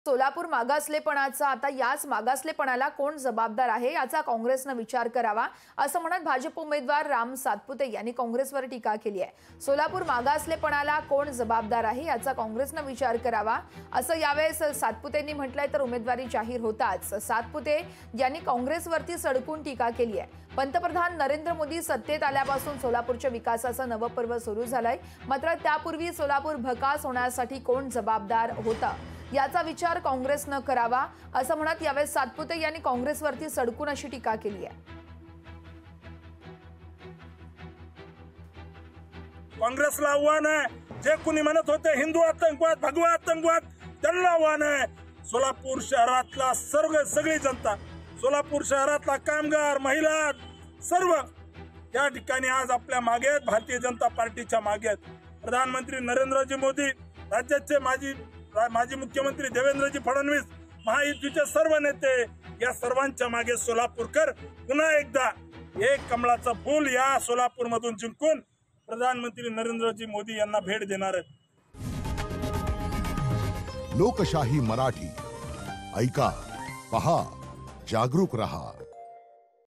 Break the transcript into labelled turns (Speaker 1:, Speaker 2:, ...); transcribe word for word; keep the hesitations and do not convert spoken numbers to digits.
Speaker 1: सोलापूर मागासलेपणाचा आता याच मागासलेपणाला कोण जबाबदार आहे याचा काँग्रेसने विचार करावा असं म्हणत भाजप उमेदवार राम सातपुते यांनी काँग्रेसवर टीका केली आहे। सोलापूर मागासलेपणाला कोण जबाबदार आहे याचा काँग्रेसने विचार करावा असं यावेळेस सातपुतेंनी म्हटलंय। तर उमेदवारी जाहीर होताच सातपुते यांनी काँग्रेसवरती सडकून टीका केली आहे। पंतप्रधान नरेंद्र मोदी सत्तेत आल्यापासून सोलापूरच्या विकासाचं नवं पर्व सुरू झालंय, मात्र त्यापूर्वी सोलापूर भकास होण्यासाठी कोण जबाबदार होता याचा विचार काँग्रेसने करावा असं म्हणत यावेळेस सातपुते यांनी काँग्रेसवरती सडकून अशी टीका केली आहे।
Speaker 2: काँग्रेसला आव्हान आहे, जे कोणी म्हणत होते हिंदू आतंकवाद भगवा आतंकवाद त्यांना आव्हान आहे। सोलापूर शहरातला सर्व सगळी जनता, सोलापूर शहरातला कामगार महिला सर्व या ठिकाणी आज आपल्या मागे आहेत, भारतीय जनता पार्टीच्या मागे आहेत। प्रधानमंत्री नरेंद्रजी मोदी, राज्याचे माजी माजी मुख्यमंत्री देवेंद्रजी फडणवीस, महायुतीचे सर्व नेते या सर्वांच्या मागे सोलापूरकर पुन्हा एकदा एक कमळाचं फूल या सोलापूर मधून जिंकून प्रधानमंत्री नरेंद्रजी मोदी यांना भेट देणार आहेत।
Speaker 3: लोकशाही मराठी ऐका, पहा, जागरूक रहा।